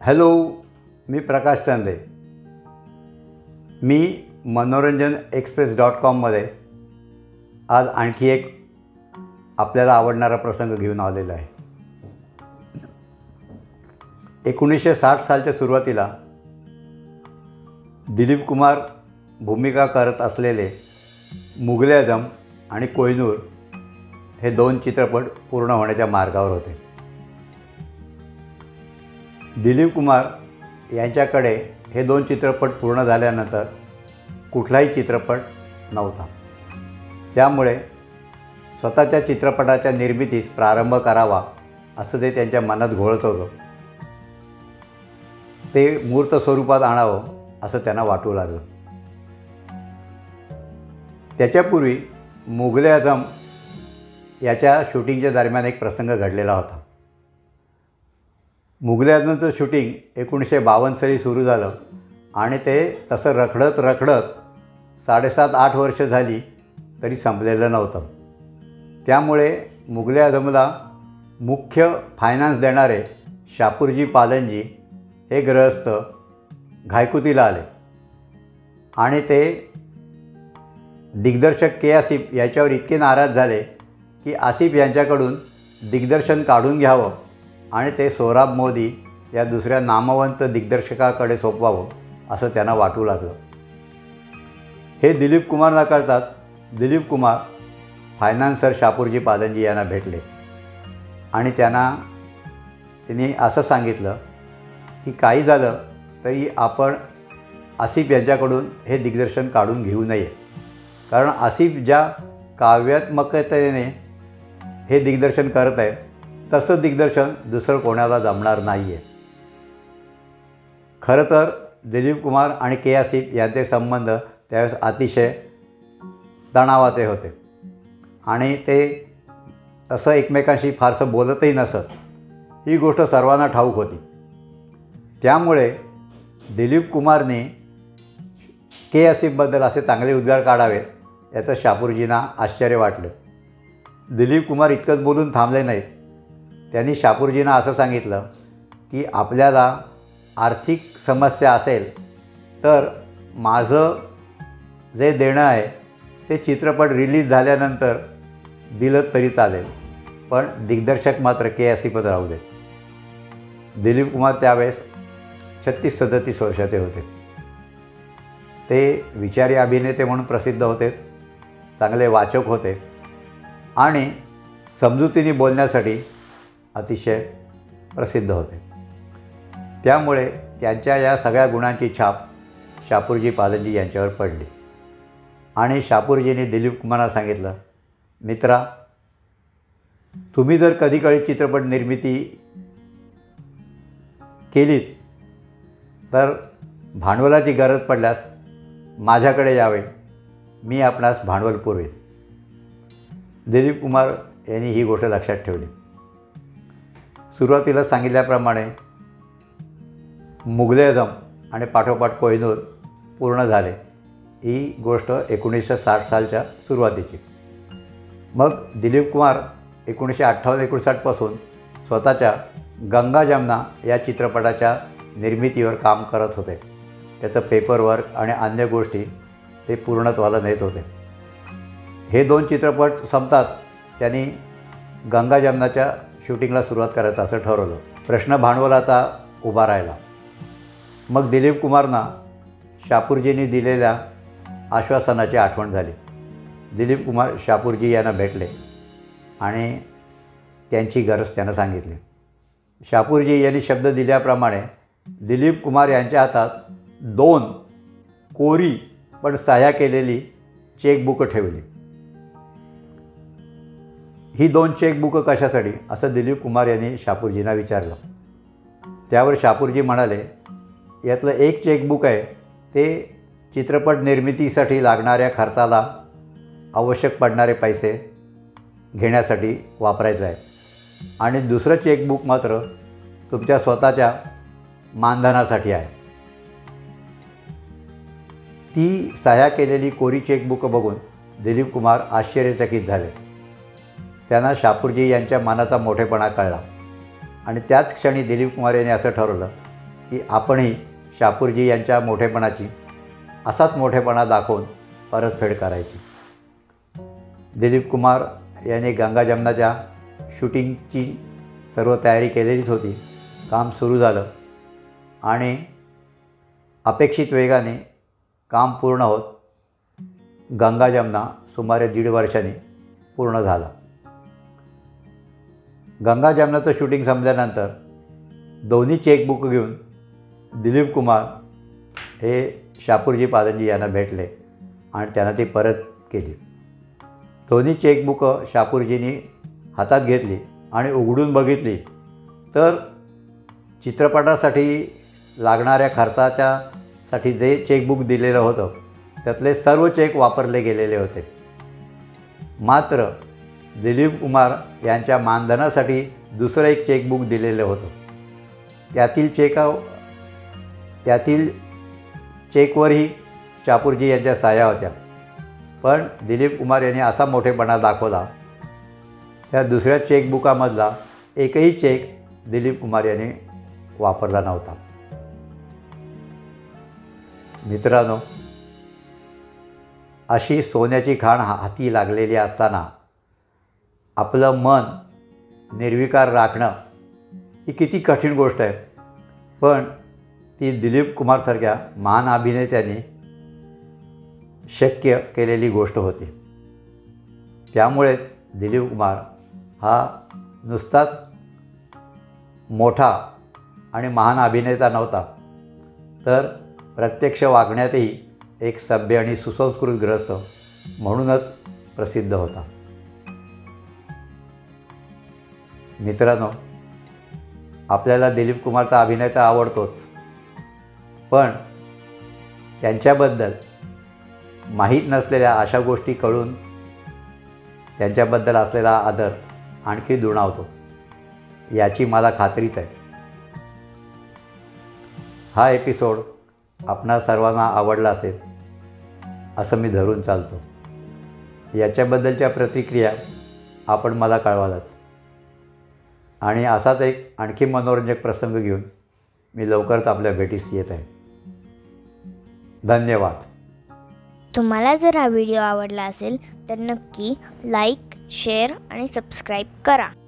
Hello, मी प्रकाश चांदे. मी मनोरंजनएक्सप्रेस.com मध्ये आज आणखी एक आपल्याला आवडणारा प्रसंग घेऊन आलेला आहे. 1960 सालच्या सुरुवातीला दिलीप कुमार भूमिका करत असलेले मुघल आझम आणि कोहिनूर हे दोन चित्रपट पूर्ण होण्याच्या मार्गावर होते. दिलीप कुमार यांच्याकडे हे दोन चित्रपट पूर्ण झाल्यानंतर कुठलाही चित्रपट नव्हता. त्यामुळे स्वतःच्या चित्रपटाच्या निर्मितीस प्रारंभ करावा असं ते त्यांच्या मनात घोळत होतं. ते मूर्त स्वरूपात आणावं असं त्यांना वाटू लागलं. त्याच्यापूर्वी मुघल आझम याच्या शूटिंगच्या दरम्यान एक प्रसंग घडलेला होता. मुघल आझमचं शूटिंग 1952 साली सुरू झालं आणि ते तसं रखडत 7.5-8 वर्ष झाली तरी संपलेलं नव्हतं. त्यामुळे मुघल आझमला मुख्य फायनान्स देणारे शापूरजी पालनजी हे गृहस्थ घायकुतीला आले आणि ते दिग्दर्शक के आसिफ याच्यावर इतके नाराज झाले की आसिफ यांच्याकडून दिग्दर्शन काढून घ्यावं आणि ते सोहराब मोदी या दुसऱ्या नामवंत दिग्दर्शकाकडे सोपवावं असं त्यांना वाटू लागलं. हे दिलीप कुमार न करताच दिलीप कुमार फायनान्सर शापूरजी पालनजी यांना भेटले आणि त्यांनी असं सांगितलं की काही झालं तरी आपण आसिफ यांच्याकडून हे दिग्दर्शन काढून घेऊ नये, कारण आसिफ ज्या काव्यात्मकतेने हे दिग्दर्शन करत आहे तसं दिग्दर्शन दुसरं कोणाला जमणार नाही आहे. खरं तर दिलीप कुमार आणि के आसिफ यांचे संबंध त्यावेळेस अतिशय तणावाचे होते आणि ते असं एकमेकांशी फारसं बोलतही नसत. ही गोष्ट सर्वांना ठाऊक होती. त्यामुळे दिलीप कुमारने के आसिफबद्दल असे चांगले उद्गार काढावेत याचं शापूरजींना आश्चर्य वाटलं. दिलीप कुमार इतकंच बोलून थांबले नाहीत. त्यांनी शापूरजींना असं सांगितलं की आपल्याला आर्थिक समस्या असेल तर माझं जे देणं आहे ते चित्रपट रिलीज झाल्यानंतर दिलं तरी चालेल, पण दिग्दर्शक मात्र के आसिफच राहू दे. दिलीप कुमार त्यावेळेस 36-37 वर्षाचे होते. ते विचारी अभिनेते म्हणून प्रसिद्ध होते, चांगले वाचक होते आणि समजुतीने बोलण्यासाठी अतिशय प्रसिद्ध होते. त्यामुळे त्यांच्या या सगळ्या गुणांची छाप शापूरजी पालनजी यांच्यावर पडली आणि शापूरजींनी दिलीप कुमारांना सांगितलं, मित्रा, तुम्ही जर कधी चित्रपट निर्मिती केलीत तर भांडवलाची गरज पडल्यास माझ्याकडे यावे, मी आपणास भांडवल पुरवेन. दिलीप कुमार यांनी ही गोष्ट लक्षात ठेवली. सुरुवातीला सांगितल्याप्रमाणे मुघल आझम आणि पाठोपाठ कोहिनूर पूर्ण झाले. ही गोष्ट 1960 सालच्या सुरुवातीची. मग दिलीप कुमार 1958-59 पासून स्वतःच्या गंगा जमना या चित्रपटाच्या निर्मितीवर काम करत होते. त्याचं पेपरवर्क आणि अन्य गोष्टी ते पूर्णत्वाला नेत होते. हे दोन चित्रपट संपताच त्यांनी गंगा जमनाच्या शूटिंगला सुरुवात करायचं असं ठरवलं. प्रश्न भांडवलाचा उभा राहिला. मग दिलीप कुमारना शापूरजींनी दिलेल्या आश्वासनाची आठवण झाली. दिलीप कुमार शापूरजी यांना भेटले आणि त्यांची गरज त्यांना सांगितली. शापूरजी यांनी शब्द दिल्याप्रमाणे दिलीप कुमार यांच्या हातात 2 कोरी पण सह्या केलेली चेकबुकं ठेवली. ही 2 चेकबुकं कशासाठी असं दिलीप कुमार यांनी शापूरजींना विचारलं. त्यावर शापूरजी म्हणाले, यातलं एक चेकबुक आहे ते चित्रपट निर्मितीसाठी लागणाऱ्या खर्चाला आवश्यक पडणारे पैसे घेण्यासाठी वापरायचं आहे आणि दुसरं चेकबुक मात्र तुमच्या स्वतःच्या मानधनासाठी आहे. ती सह्या केलेली कोरी चेकबुकं बघून दिलीप कुमार आश्चर्यचकित झाले. त्यांना शापूरजी यांच्या मनाचा मोठेपणा कळला आणि त्याच क्षणी दिलीप कुमार यांनी असं ठरवलं की आपणही शापूरजी यांच्या मोठेपणाची असाच मोठेपणा दाखवून परतफेड करायची. दिलीप कुमार यांनी गंगा जमनाच्या शूटिंगची सर्व तयारी केलेलीच होती. काम सुरू झालं आणि अपेक्षित वेगाने काम पूर्ण होत गंगा जमना सुमारे 1.5 वर्षांनी पूर्ण झाला. गंगा जमनाचं शूटिंग संपल्यानंतर दोन्ही चेकबुक घेऊन दिलीप कुमार हे शापूरजी पालनजी यांना भेटले आणि त्यांना ती परत केली. दोन्ही चेकबुकं शापूरजींनी हातात घेतली आणि उघडून बघितली तर चित्रपटासाठी लागणाऱ्या खर्चाच्यासाठी जे चेकबुक दिलेलं होतं त्यातले सर्व चेक वापरले गेलेले होते. मात्र दिलीप कुमार यांच्या मानधनासाठी दुसरं एक चेकबुक दिलेलं होतं. त्यातील चेकवरही शापूरजी यांच्या सह्या होत्या. पण दिलीप कुमार यांनी असा मोठेपणा दाखवला त्या दुसऱ्या चेकबुकामधला एकही चेक दिलीप कुमार यांनी वापरला नव्हता. मित्रांनो, अशी सोन्याची खाण हाती लागलेली असताना आपलं मन निर्विकार राखणं ही किती कठीण गोष्ट आहे. पण ती दिलीप कुमारसारख्या महान अभिनेत्याने शक्य केलेली गोष्ट होती. त्यामुळेच दिलीप कुमार हा नुसताच मोठा आणि महान अभिनेता नव्हता, तर प्रत्यक्ष वागण्यातही एक सभ्य आणि सुसंस्कृत ग्रस्त म्हणूनच प्रसिद्ध होता. मित्रांनो, आपल्याला दिलीप कुमारचा अभिनेता आवडतोच, पण त्यांच्याबद्दल माहीत नसलेल्या अशा गोष्टी कळून त्यांच्याबद्दल असलेला आदर आणखी दुणावतो याची मला खात्रीच आहे. हा एपिसोड आपणा सर्वांना आवडला असेल असं मी धरून चालतो. याच्याबद्दलच्या प्रतिक्रिया आपण मला कळवालच. आणि असाच एक आणखी मनोरंजक प्रसंग घेऊन मी लवकरच आपल्या भेटीस येत आहे. धन्यवाद. तुम्हाला जर हा व्हिडिओ आवडला असेल तर नक्की लाईक, शेअर आणि सबस्क्राईब करा.